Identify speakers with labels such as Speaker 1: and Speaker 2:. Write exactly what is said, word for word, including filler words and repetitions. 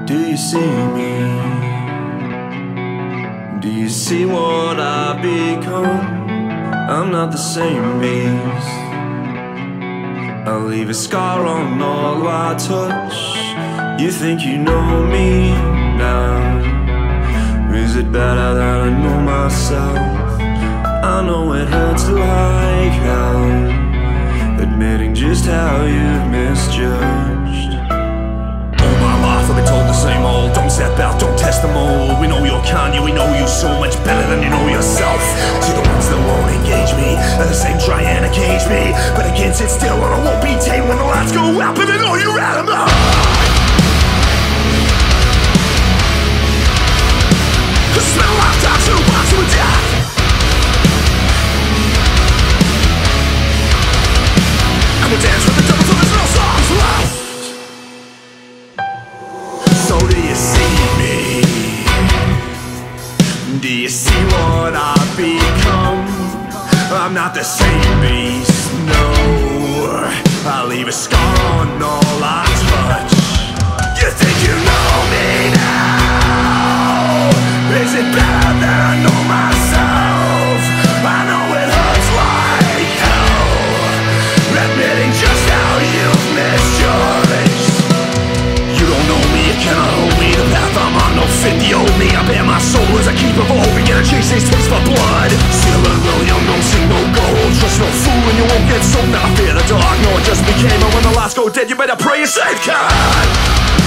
Speaker 1: Do you see me? Do you see what I've become? I'm not the same beast. I leave a scar on all I touch. You think you know me now? Is it better that I know myself? I know it hurts like hell, admitting just how you've misjudged.
Speaker 2: All my life I've been told the same old: don't step out, don't test the mold. We know you're Kanye, we know you so much better than you know yourself. See, the ones that won't engage me are the same trying to cage me, but I can't sit still and I won't be tamed when the lights go out. But I know you're out of my heart. Cause it's been a lifetime to box you with death. And we'll dance with the devil till there's no songs left. So do you see me? Do you see what I've become? I'm not the same beast, no. I leave a scar on all I touch. You think you know me now? Is it better that I know myself? I know it hurts like hell, admitting just how you've misjudged. You don't know me, you cannot hold me. The path I'm on, no fit the old me. I bear my soul as I keep evolving, and I chase these taste for blood. Still and well, young, no sing, no gold. Trust no fool and you won't get sold. Never fear the dark, no, it just became. And when the lights go dead, you better pray you're safe, God.